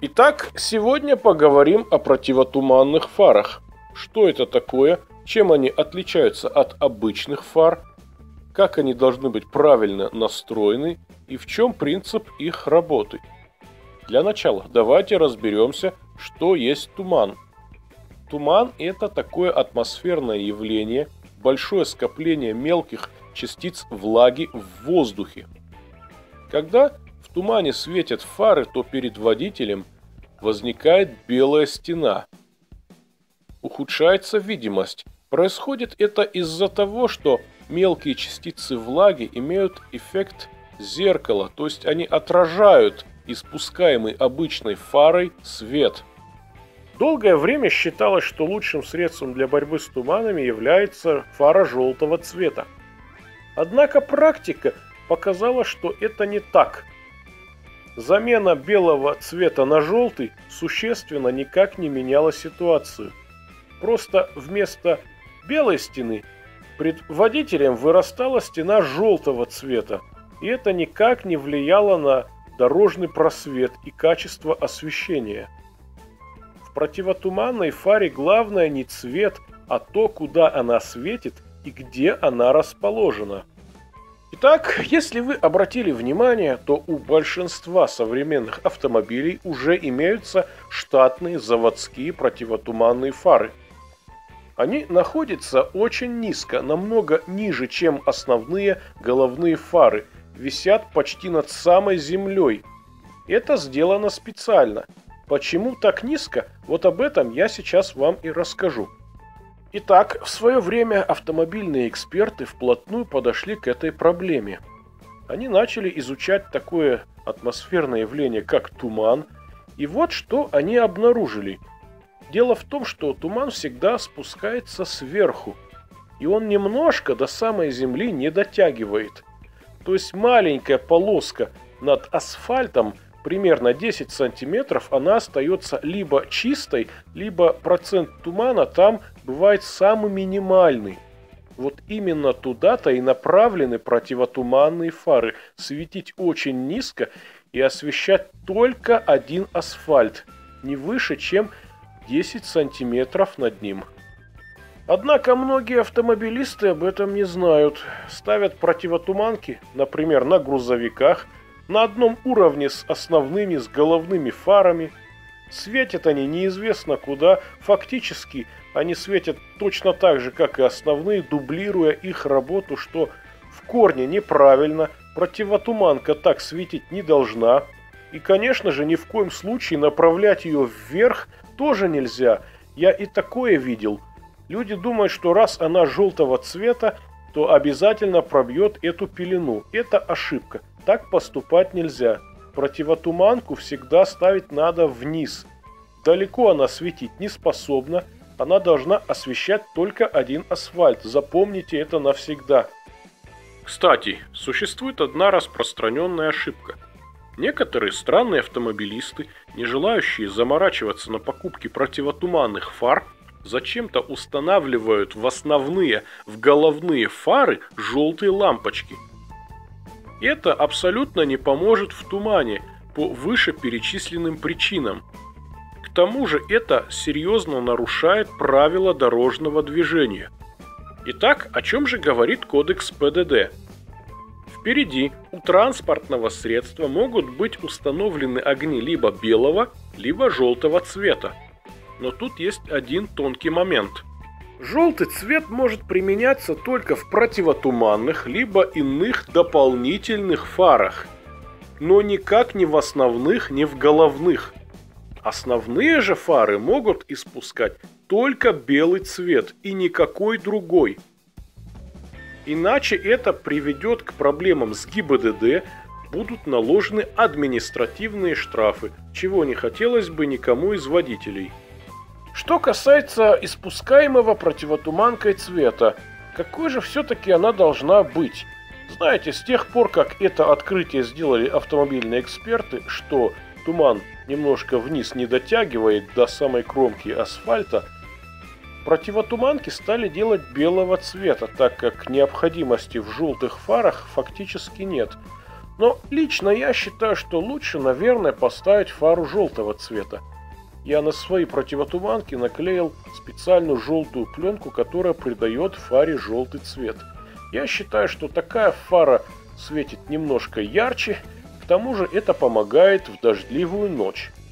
Итак, сегодня поговорим о противотуманных фарах. Что это такое, чем они отличаются от обычных фар, как они должны быть правильно настроены и в чем принцип их работы. Для начала давайте разберемся, что есть туман. Туман – это такое атмосферное явление, большое скопление мелких частиц влаги в воздухе. Когда в тумане светят фары, то перед водителем возникает белая стена. Ухудшается видимость. Происходит это из-за того, что мелкие частицы влаги имеют эффект зеркала, то есть они отражают испускаемый обычной фарой свет. Долгое время считалось, что лучшим средством для борьбы с туманами является фара желтого цвета. Однако практика показала, что это не так. Замена белого цвета на желтый существенно никак не меняла ситуацию. Просто вместо белой стены пред водителем вырастала стена желтого цвета, и это никак не влияло на дорожный просвет и качество освещения. В противотуманной фаре главное не цвет, а то, куда она светит и где она расположена. Итак, если вы обратили внимание, то у большинства современных автомобилей уже имеются штатные заводские противотуманные фары. Они находятся очень низко, намного ниже, чем основные головные фары, висят почти над самой землей. Это сделано специально. Почему так низко? Вот об этом я сейчас вам и расскажу. Итак, в свое время автомобильные эксперты вплотную подошли к этой проблеме. Они начали изучать такое атмосферное явление, как туман, и вот что они обнаружили. Дело в том, что туман всегда спускается сверху, и он немножко до самой земли не дотягивает. То есть маленькая полоска над асфальтом, примерно 10 сантиметров, она остается либо чистой, либо процент тумана там бывает самый минимальный. Вот именно туда-то и направлены противотуманные фары. Светить очень низко и освещать только один асфальт, не выше, чем 10 сантиметров над ним. Однако многие автомобилисты об этом не знают. Ставят противотуманки, например, на грузовиках, на одном уровне с основными, с головными фарами. Светят они неизвестно куда, фактически они светят точно так же, как и основные, дублируя их работу, что в корне неправильно, противотуманка так светить не должна. И, конечно же, ни в коем случае направлять ее вверх тоже нельзя, я и такое видел. Люди думают, что раз она желтого цвета, то обязательно пробьет эту пелену. Это ошибка. Так поступать нельзя. Противотуманку всегда ставить надо вниз. Далеко она светить не способна. Она должна освещать только один асфальт. Запомните это навсегда. Кстати, существует одна распространенная ошибка. Некоторые странные автомобилисты, не желающие заморачиваться на покупке противотуманных фар, зачем-то устанавливают в основные, в головные фары желтые лампочки. Это абсолютно не поможет в тумане по вышеперечисленным причинам. К тому же это серьезно нарушает правила дорожного движения. Итак, о чем же говорит кодекс ПДД? Впереди у транспортного средства могут быть установлены огни либо белого, либо желтого цвета. Но тут есть один тонкий момент. Желтый цвет может применяться только в противотуманных, либо иных дополнительных фарах, но никак не в основных, не в головных. Основные же фары могут испускать только белый цвет и никакой другой. Иначе это приведет к проблемам с ГИБДД, будут наложены административные штрафы, чего не хотелось бы никому из водителей. Что касается испускаемого противотуманкой цвета, какой же все-таки она должна быть? Знаете, с тех пор, как это открытие сделали автомобильные эксперты, что туман немножко вниз не дотягивает до самой кромки асфальта, противотуманки стали делать белого цвета, так как необходимости в желтых фарах фактически нет. Но лично я считаю, что лучше, наверное, поставить фару желтого цвета. Я на свои противотуманки наклеил специальную желтую пленку, которая придает фаре желтый цвет. Я считаю, что такая фара светит немножко ярче, к тому же это помогает в дождливую ночь.